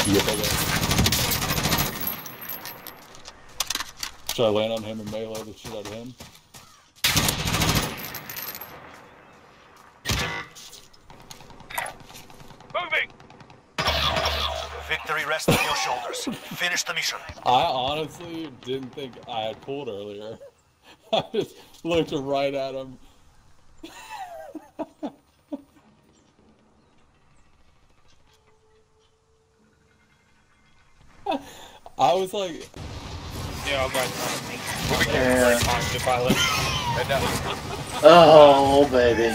You get that guy? Should I land on him and melee the shit out of him? Moving! Victory rests on your shoulders. Finish the mission. I honestly didn't think I had pulled earlier. I just looked right at him. I was like... Yeah, I'll guys we'll be careful time to pilot. Oh, baby.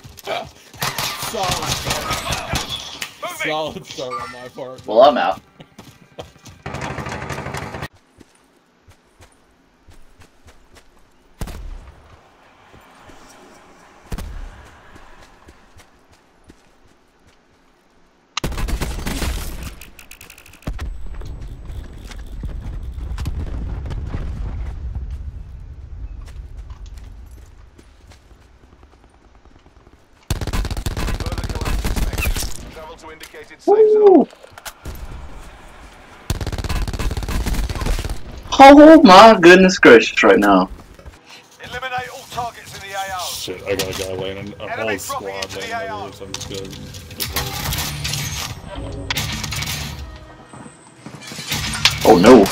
Solid start. Solid start on my part. Well, I'm out. Woo. Oh my goodness gracious right now. Eliminate all targets in the AO. Shit, I got a guy landing, a whole squad landing over here, so I'm just gonna... Oh no.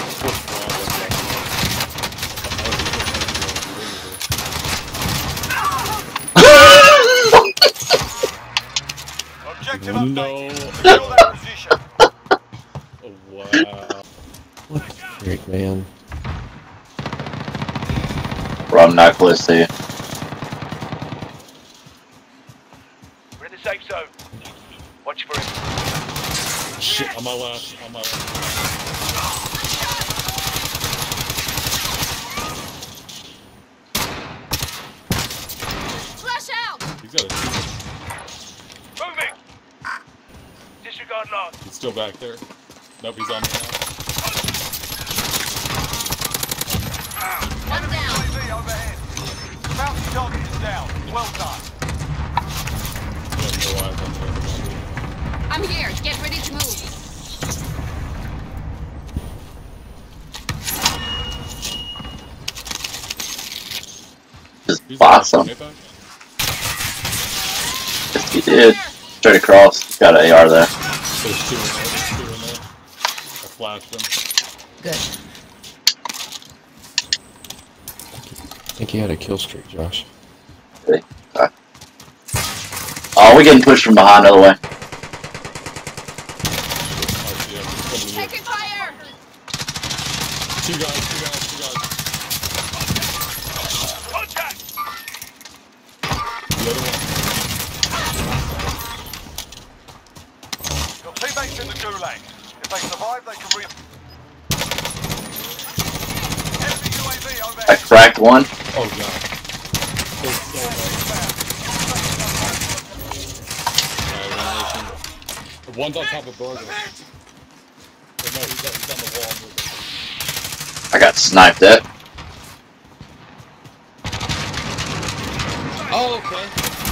Objective No. updated. Secure that position. Oh, wow. What a freak, man. Bro, I'm not close to you. We're in the safe zone. Watch for him. Shit, on my left, on my left. Flash out! He's got a... Moving! Disregard loss. He's still back there. Nope, he's on me now. One down. UAV overhead. Bounty target is down. Well done. Yeah, no eyes on there. I'm here. Get ready to move. Just He's boss him. right back. Yes, he did. Straight across. He's got an AR there. There's two in there, there's two in there. I flashed him. Good. I think he had a kill streak, Josh. Really? Okay. Oh, we're getting pushed from behind the other way. Taking fire! Two guys. Contact! The other one. Your teammates in the gulag. If they survive, they can Enemy UAV I overhead. cracked one. Oh god. There's so much. One's on top of Burger. Oh, no, he's on the wall moving. I got sniped at. Oh, okay.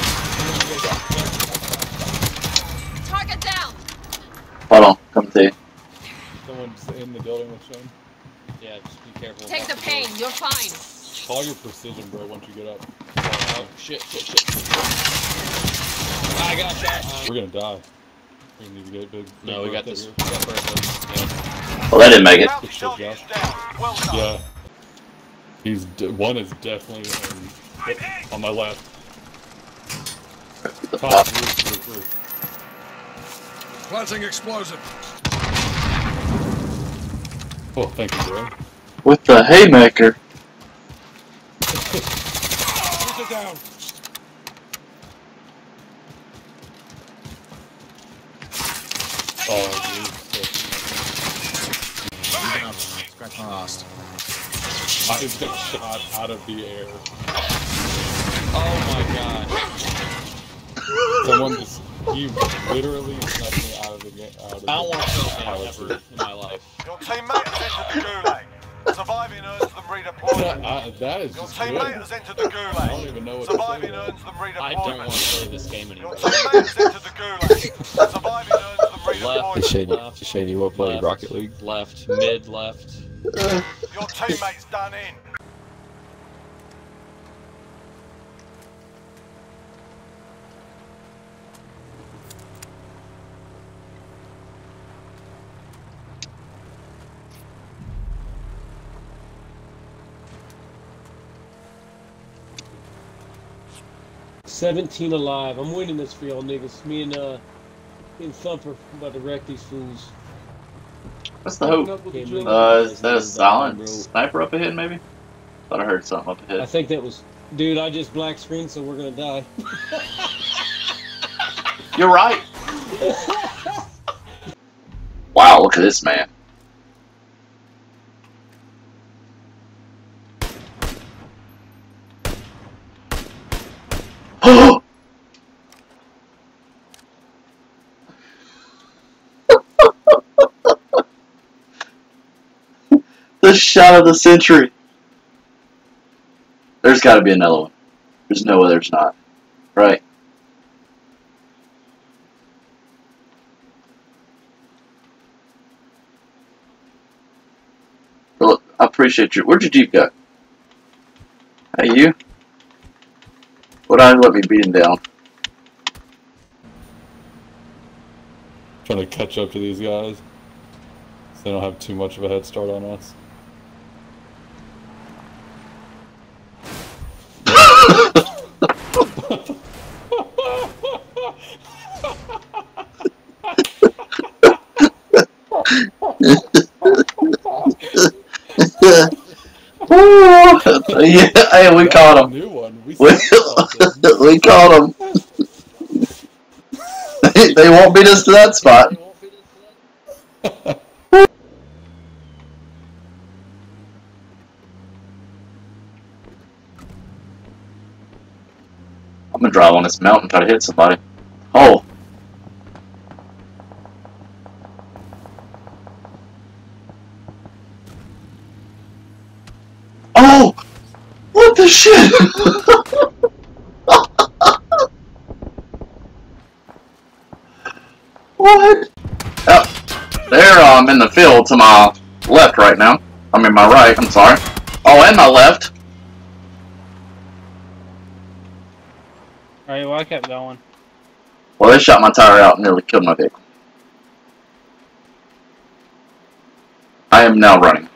Target down! Hold on, come to you. Someone's in the building with Shane. Yeah, just be careful. Take the pain. You're fine. Call your precision, bro, once you get up. Oh, shit. I got shot. We're gonna die. We need to get big. No, we got this. Here. We got Bertha. Yeah. Well, that didn't make it. Bounty target is down. Well done. Yeah. One is definitely on my left. The Top pop. roof. Planting explosive. Oh, thank you, bro. With the haymaker. Put it down. Oh, Scratch my lost. I just got shot out of the air. Oh my god. Someone just, he literally sniped me out of the game. I don't want to kill him ever in my life. Your teammate has entered the gulag. Surviving earns them redeployment. That is Your just teammate good. has entered the I don't gulag. even know what to Surviving say. earns them redeployment. I don't want to play this game Your anymore. teammate has entered the gulag. Surviving earns them redeployment. Hey, Shady, you want to play Left, Rocket League? Left, mid, left. Your teammate's done in. $17 alive. I'm winning this for y'all niggas. Me and Thumper about to wreck these fools. What's the hope? Is that a silent sniper up ahead, maybe? Thought I heard something up I ahead. think that was... Dude, I just black screened, so we're gonna die. You're right! Wow, look at this man. The shot of the century. There's got to be another one. There's no way there's not. Right? Well, I appreciate you. Where'd your Jeep go? Hey, you? Would I let me beat him down? Trying to catch up to these guys. So they don't have too much of a head start on us. Yeah, hey, we caught him. New one. We caught him. They won't beat us to that spot. I'm gonna drive on this mountain and try to hit somebody. Oh. Oh! What the shit? What? Oh, there, I'm in the field to my left right now. I mean my right, I'm sorry. Oh, and my left. Alright, well I kept going. Well, they shot my tire out and nearly killed my vehicle. I am now running.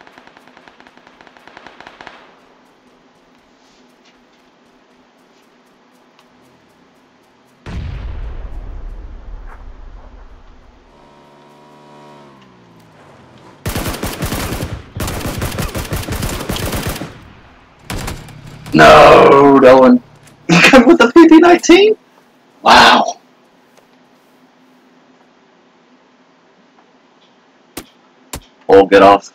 No, Dylan. You come with the PP-19? Wow. Oh, get off.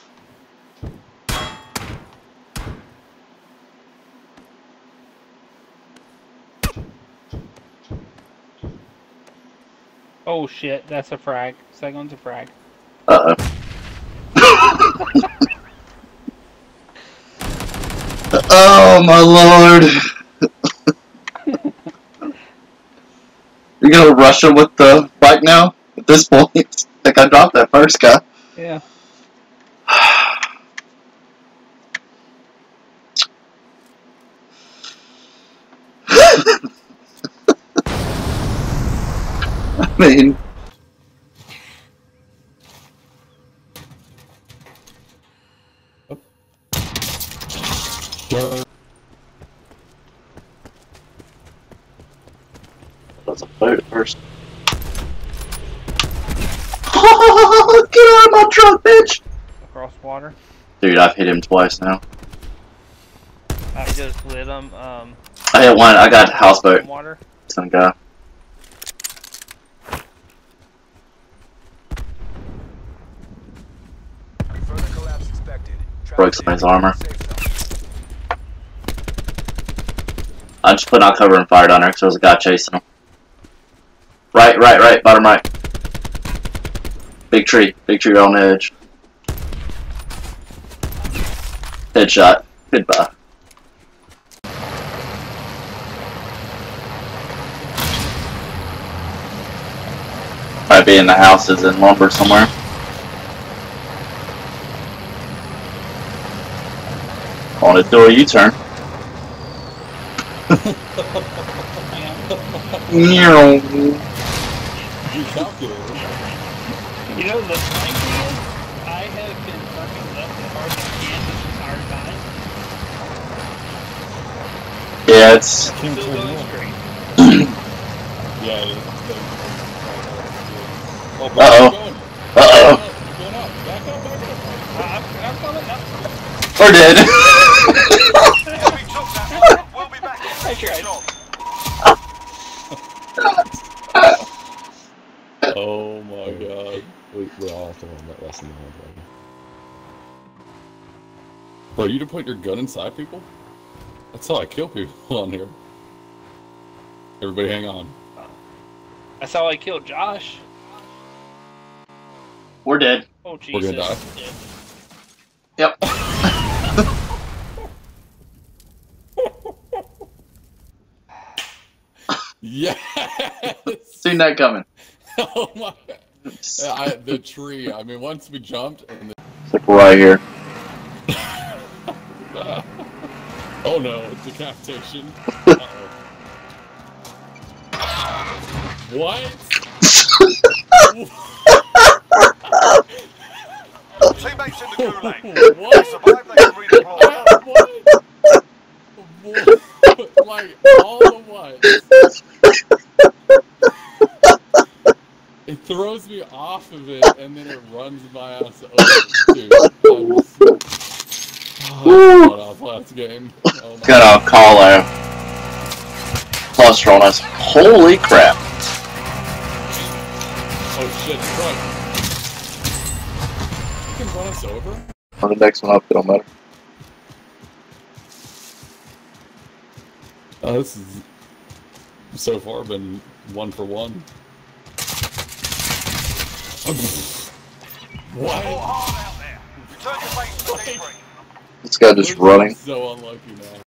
Oh shit, that's a frag. Second one's a frag. Uh-oh. Oh, my lord. You're gonna rush him with the bike now? At this point? I think I dropped that first guy. Yeah. I mean... That's a boat first. Get out of my truck, bitch! Across water. Dude, I've hit him twice now. I just lit him. I hit one, I got houseboat. Water. Some guy. Further collapse expected. Broke somebody's armor. I just put out cover and fired on her because there was a guy chasing him. Right, bottom right. Big tree on the edge. Headshot. Goodbye. Probably be in the houses in lumber somewhere. On to do a U-turn. You calculated. You know, the funny thing is, I have been fucking left as hard as I can this entire time. Yeah, it's... Still going straight. Yeah. Uh-oh. Uh-oh. Going up. Back up, back up. I'm coming up. We're dead. Enemy took that one. We'll be back in I tried. shot. Oh my god. We're all throwing that less than the hard way. Bro, you to put your gun inside people? That's how I kill people on here. Everybody hang on. That's how I killed Josh. We're dead. Oh, Jesus. We're gonna die. Yep. Yes! Seen that coming. Oh my god. The tree. I mean, once we jumped and It's like right here. oh no, decapitation. Uh-oh. What? Teammates in the gulag. What? Survive, they can redeploy. What? Like, all the what? It throws me off of it, and then it runs my ass over. Dude, I'm just... off last game. Oh my Got a call out. Cluster on us. Holy crap. Oh shit, truck. You can run us over? On the next one up, it don't matter. Oh, this is so far been 1 for 1. What? More hard out there. Return to base for debrief. This guy just running. So unlucky now.